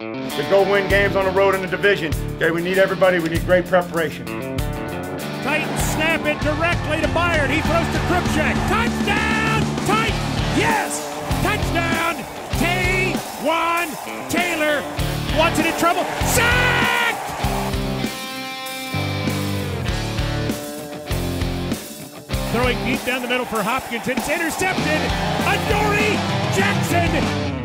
to go win games on the road in the division. Okay, we need everybody. We need great preparation. Titans snap it directly to Byard. He throws to Krupchak. Touchdown! Titans! Yes! Touchdown! T1 Taylor wants it in trouble. Sacked! Throwing deep down the middle for Hopkins, and it's intercepted. Adoree Jackson